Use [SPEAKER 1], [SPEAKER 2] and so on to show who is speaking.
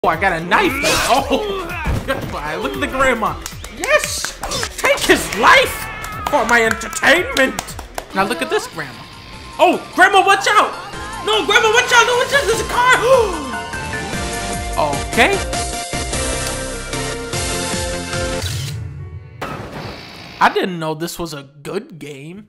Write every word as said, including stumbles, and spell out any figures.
[SPEAKER 1] Oh, I got a knife now. Oh, goodbye. Look at the grandma. Yes! Take his life for my entertainment. Now look at this grandma. Oh, grandma, watch out! No, grandma, watch out! No, watch out! There's a car! Okay. I didn't know this was a good game.